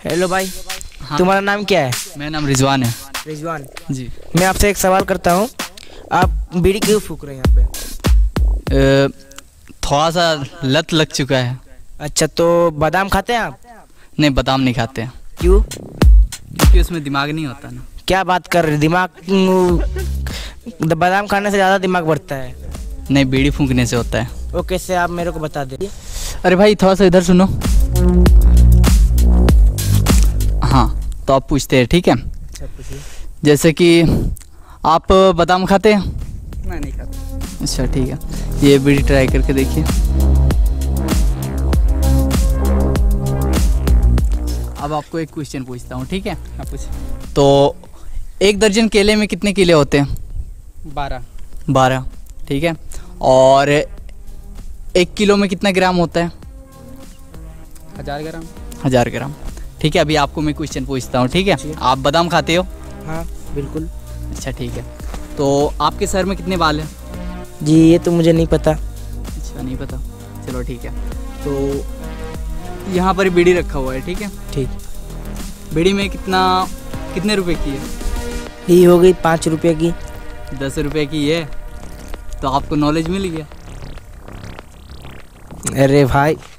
Hello भाई। हाँ। तुम्हारा नाम क्या है? मेरा नाम रिजवान है। रिजवान जी। मैं आपसे एक सवाल करता हूँ, आप बीड़ी क्यों फूक रहे हैं यहाँ पे? थोड़ा सा लत लग चुका है। अच्छा, तो बादाम खाते हैं आप? नहीं, बादाम नहीं खाते हैं क्यों? क्योंकि उसमें दिमाग नहीं होता ना। क्या बात कर रहे, दिमाग बादाम खाने से ज़्यादा दिमाग बढ़ता है। नहीं, बीड़ी फूंकने से होता है। वो कैसे, आप मेरे को बता दे। अरे भाई, थोड़ा सा इधर सुनो। हाँ, तो आप पूछते हैं, ठीक है। अच्छा पूछिए। जैसे कि आप बादाम खाते हैं? मैं नहीं खाता। अच्छा ठीक है, ये बीड़ी ट्राई करके देखिए। अब आपको एक क्वेश्चन पूछता हूँ, ठीक है। हाँ पूछिए। तो 1 दर्जन केले में कितने केले होते हैं? 12। ठीक है। और 1 किलो में कितना ग्राम होता है? 1000 ग्राम। 1000 ग्राम। ठीक है, अभी आपको मैं क्वेश्चन पूछता हूँ, ठीक है। आप बादाम खाते हो? हाँ बिल्कुल। अच्छा ठीक है। तो आपके सर में कितने बाल हैं? जी ये तो मुझे नहीं पता। अच्छा नहीं पता, चलो ठीक है। तो यहाँ पर बीड़ी रखा हुआ है, ठीक है। ठीक। बीड़ी में कितने रुपए की है? ये हो गई 5 रुपये की। 10 रुपए की है। तो आपको नॉलेज मिल गया। अरे भाई